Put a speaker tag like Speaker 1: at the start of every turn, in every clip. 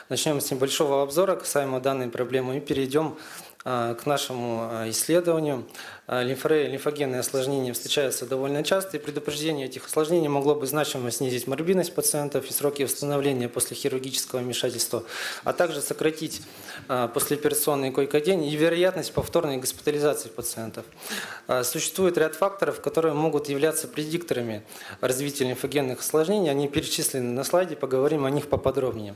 Speaker 1: Начнем с небольшого обзора касаемо данной проблемы и перейдем к нашему исследованию. Лимфореи, лимфогенные осложнения встречаются довольно часто, и предупреждение этих осложнений могло бы значимо снизить морбидность пациентов и сроки восстановления после хирургического вмешательства, а также сократить послеоперационный койко-день и вероятность повторной госпитализации пациентов. Существует ряд факторов, которые могут являться предикторами развития лимфогенных осложнений. Они перечислены на слайде, поговорим о них поподробнее.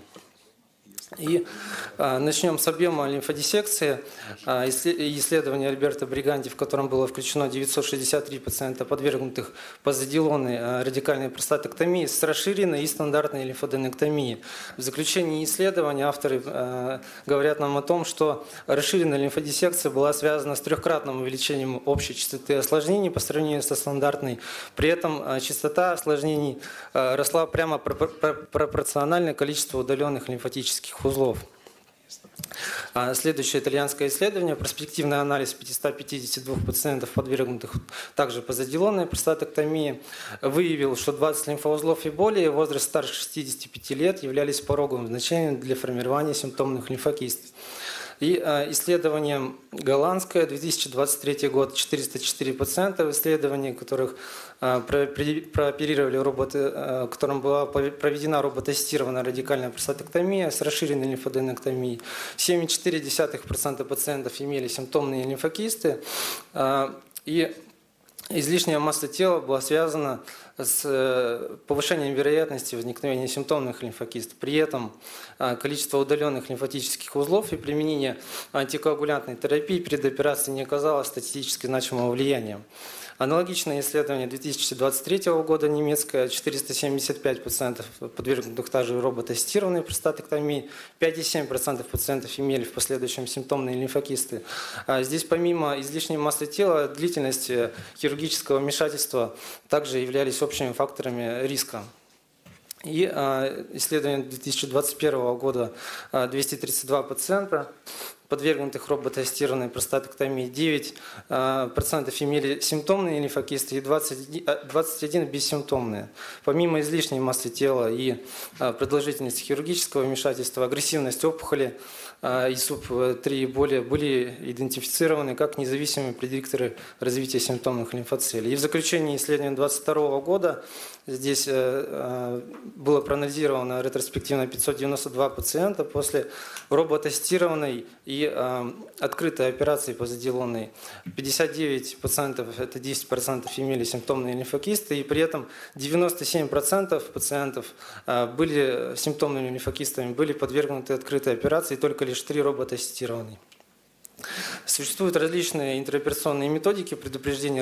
Speaker 1: И начнем с объема лимфодиссекции. Исследование Альберто Бриганди, в котором было включено 963 пациента, подвергнутых позадилонной радикальной простатектомии с расширенной и стандартной лимфоденектомией. В заключении исследования авторы говорят нам о том, что расширенная лимфодиссекция была связана с трехкратным увеличением общей частоты осложнений по сравнению со стандартной. При этом частота осложнений росла прямо пропорционально количеству удаленных лимфатических узлов. Следующее итальянское исследование, перспективный анализ 552 пациентов, подвергнутых также позадилонной простатектомии, выявил, что 20 лимфоузлов и более, возраст старше 65 лет, являлись пороговым значением для формирования симптомных лимфокистов. И исследование голландское, 2023 год, 404 пациента, в исследовании которых прооперировали роботы, которым была проведена роботестированная радикальная простатектомия с расширенной лимфоденектомией. 7,4% пациентов имели симптомные лимфокисты, и излишняя масса тела была связана с повышением вероятности возникновения симптомных лимфокистов. При этом количество удаленных лимфатических узлов и применение антикоагулянтной терапии перед операцией не оказало статистически значимого влияния. Аналогичное исследование 2023 года немецкое, 475 пациентов, подвергнутых также роботестированной простатектомии, 5,7% пациентов имели в последующем симптомные лимфокисты. Здесь помимо излишней массы тела, длительность хирургического вмешательства также являлись общими факторами риска. И исследование 2021 года, 232 пациента, подвергнутых роботестированной простатектомии, 9% имели симптомные лимфокисты и 21 бессимптомные. Помимо излишней массы тела и продолжительности хирургического вмешательства, агрессивность опухоли и СУП-3 и более были идентифицированы как независимые предикторы развития симптомных лимфоцелей. И в заключении исследования 2022 года здесь было проанализировано ретроспективно 592 пациента после роботестированной и открытой операции позадилонной. 59 пациентов, это 10%, имели симптомные лимфокисты, и при этом 97% пациентов были симптомными лимфокистами, были подвергнуты открытой операции, только лишь 3 роботестированные. Существуют различные интероперационные методики предупреждения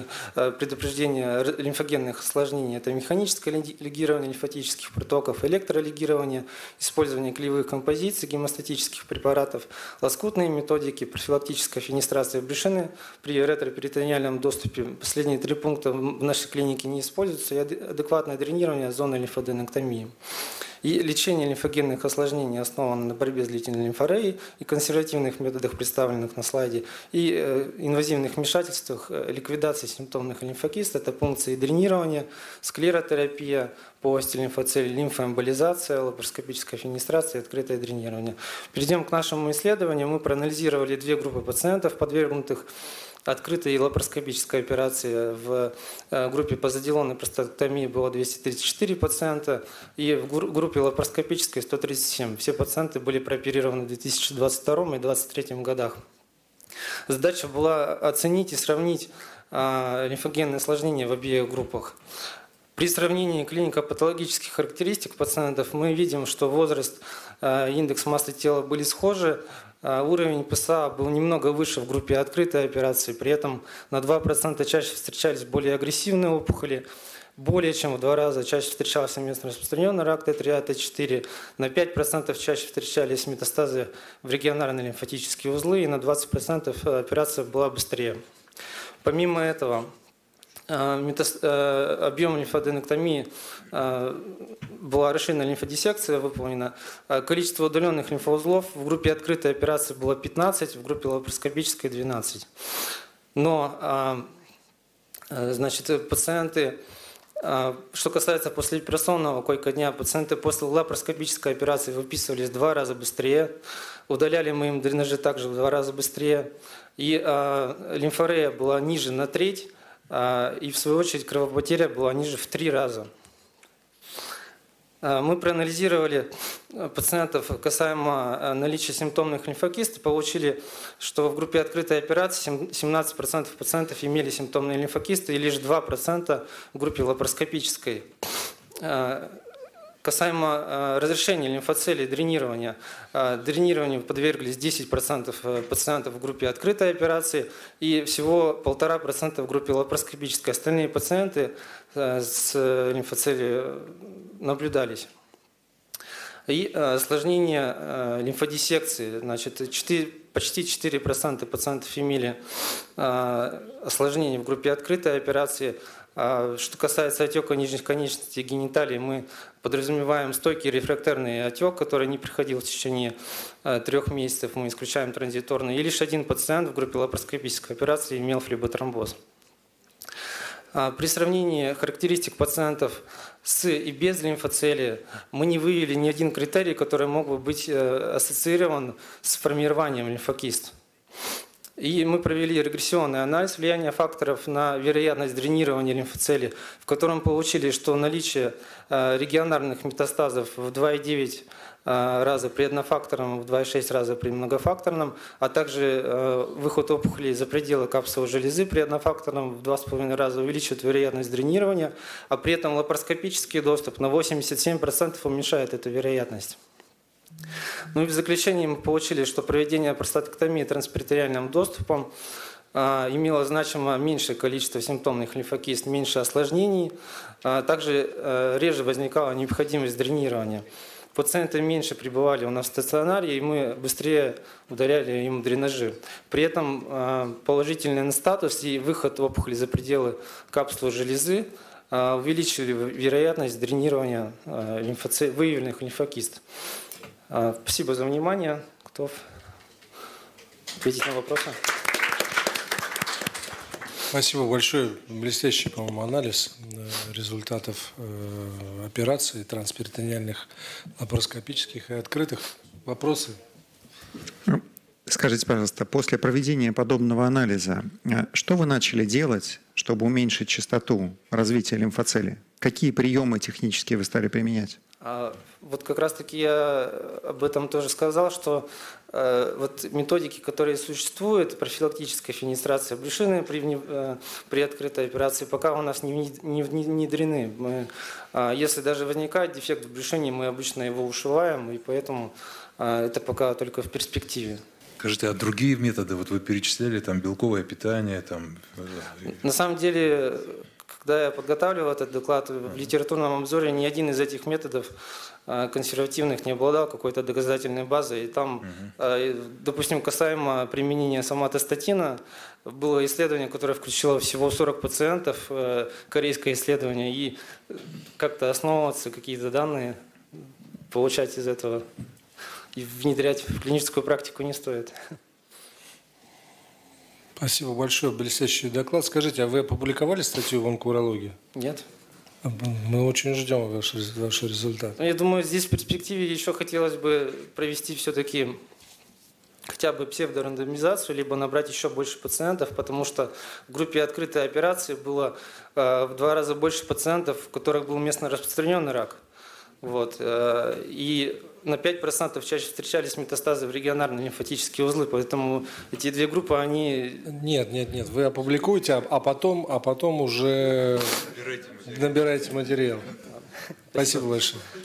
Speaker 1: лимфогенных осложнений. Это механическое лигирование лимфатических протоков, электролигирование, использование клеевых композиций, гемостатических препаратов, лоскутные методики, профилактическая фенестрация брюшины при ретроперитониальном доступе. Последние 3 пункта в нашей клинике не используются, и адекватное дренирование зоны лимфоденектомии. И лечение лимфогенных осложнений основано на борьбе с длительной лимфореей и консервативных методах, представленных на слайде, и инвазивных вмешательствах, ликвидации симптомных лимфокистов, это пункции дренирования, склеротерапия, полости лимфоцелей, лимфоэмболизация, лапароскопическая фенестрация и открытое дренирование. Перейдем к нашему исследованию. Мы проанализировали 2 группы пациентов, подвергнутых открытой лапароскопической операции. В группе позадилонной простатектомии было 234 пациента, и в группе лапароскопической 137. Все пациенты были прооперированы в 2022 и 2023 годах. Задача была оценить и сравнить лимфогенные осложнения в обеих группах. При сравнении клинико-патологических характеристик пациентов мы видим, что возраст, индекс массы тела были схожи, уровень ПСА был немного выше в группе открытой операции, при этом на 2% чаще встречались более агрессивные опухоли, более чем в 2 раза чаще встречался местно распространенный рак Т3А, Т4, на 5% чаще встречались метастазы в регионарные лимфатические узлы, и на 20% операция была быстрее. Помимо этого, объем лимфоденектомии была расширенная лимфодиссекция выполнена. Количество удаленных лимфоузлов в группе открытой операции было 15, в группе лапароскопической 12. Но значит, пациенты Что касается послеоперационного койко-дня, пациенты после лапароскопической операции выписывались в 2 раза быстрее, удаляли мы им дренажи также в 2 раза быстрее, и лимфорея была ниже на треть, и в свою очередь кровопотеря была ниже в 3 раза. Мы проанализировали пациентов касаемо наличия симптомных лимфокист и получили, что в группе открытой операции 17% пациентов имели симптомные лимфокисты и лишь 2% в группе лапароскопической. Касаемо разрешения лимфоцелей, дренирования, дренированию подверглись 10% пациентов в группе открытой операции и всего 1,5% в группе лапароскопической. Остальные пациенты с лимфоцелей наблюдались. И осложнение лимфодиссекции, значит, почти 4% пациентов имели осложнения в группе открытой операции. Что касается отека нижних конечностей и гениталий, мы подразумеваем стойкий рефрактерный отек, который не приходил в течение 3 месяцев, мы исключаем транзиторный. И лишь 1 пациент в группе лапароскопической операции имел флеботромбоз. При сравнении характеристик пациентов с и без лимфоцелей мы не выявили ни один критерий, который мог бы быть ассоциирован с формированием лимфокист. И мы провели регрессионный анализ влияния факторов на вероятность дренирования лимфоцелей, в котором получили, что наличие регионарных метастазов в 2,9 раза при однофакторном, в 2,6 раза при многофакторном, а также выход опухолей за пределы капсулы железы при однофакторном в 2,5 раза увеличивает вероятность дренирования, а при этом лапароскопический доступ на 87% уменьшает эту вероятность. Ну и в заключение мы получили, что проведение простатэктомии транспериториальным доступом имело значимо меньшее количество симптомных лимфокист, меньше осложнений, также реже возникала необходимость дренирования. Пациенты меньше пребывали у нас в стационаре, и мы быстрее удаляли им дренажи. При этом положительный статус и выход опухоли за пределы капсулы железы увеличили вероятность дренирования выявленных лимфокист. Спасибо за внимание. Готов ответить на вопросы.
Speaker 2: Спасибо большое. Блестящий, по-моему, анализ результатов операций трансперитониальных, лапароскопических и открытых. Вопросы?
Speaker 3: Скажите, пожалуйста, после проведения подобного анализа, что вы начали делать, чтобы уменьшить частоту развития лимфоцелей? Какие приемы технические вы стали применять?
Speaker 1: Вот как раз-таки я об этом тоже сказал, что вот методики, которые существуют, профилактическая фенестрация брюшины при открытой операции, пока у нас не внедрены. Если даже возникает дефект в брюшине, мы обычно его ушиваем, и поэтому это пока только в перспективе.
Speaker 4: Скажите, а другие методы, вот вы перечисляли, там белковое питание, там...
Speaker 1: На самом деле, когда я подготавливал этот доклад, в литературном обзоре ни один из этих методов консервативных не обладал какой-то доказательной базой. И там, допустим, касаемо применения соматостатина, было исследование, которое включило всего 40 пациентов, корейское исследование, и как-то основываться, какие-то данные получать из этого и внедрять в клиническую практику не стоит.
Speaker 2: Спасибо большое, блестящий доклад. Скажите, а вы опубликовали статью в онкоурологии?
Speaker 1: Нет.
Speaker 2: Мы очень ждем ваш результат.
Speaker 1: Я думаю, здесь в перспективе еще хотелось бы провести все-таки хотя бы псевдорандомизацию, либо набрать еще больше пациентов, потому что в группе открытой операции было в 2 раза больше пациентов, у которых был местно распространенный рак. Вот. И на 5% чаще встречались метастазы в регионарные лимфатические узлы, поэтому эти 2 группы, они...
Speaker 2: Нет, вы опубликуете, а потом уже набирайте материал. Спасибо большое.